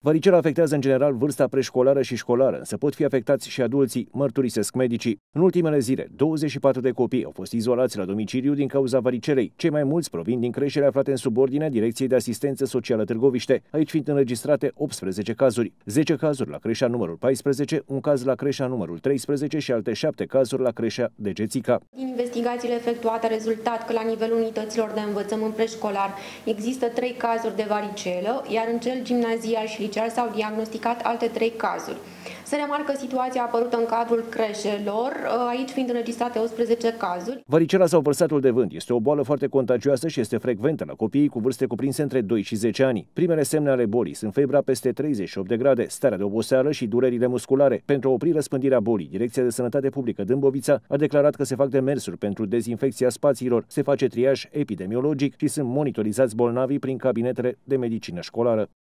Varicela afectează în general vârsta preșcolară și școlară, însă pot fi afectați și adulții, mărturisesc medicii. În ultimele zile, 24 de copii au fost izolați la domiciliu din cauza varicelei. Cei mai mulți provin din creșele aflate în subordine Direcției de Asistență Socială Târgoviște, aici fiind înregistrate 18 cazuri. 10 cazuri la creșa numărul 14, un caz la creșa numărul 13 și alte 7 cazuri la creșa de Gețica. Din investigațiile efectuate a rezultat că la nivelul unităților de învățământ preșcolar există 3 cazuri de varicelă, iar în cel gimnazial și liceal s-au diagnosticat alte 3 cazuri. Se remarcă situația apărută în cadrul creșelor, aici fiind înregistrate 18 cazuri. Varicela sau vărsatul de vânt este o boală foarte contagioasă și este frecventă la copiii cu vârste cuprinse între 2 și 10 ani. Primele semne ale bolii sunt febra peste 38 de grade, starea de oboseală și durerile musculare. Pentru a opri răspândirea bolii, Direcția de Sănătate Publică Dâmbovița a declarat că se fac demersuri pentru dezinfecția spațiilor, se face triaj epidemiologic și sunt monitorizați bolnavii prin cabinetele de medicină școlară.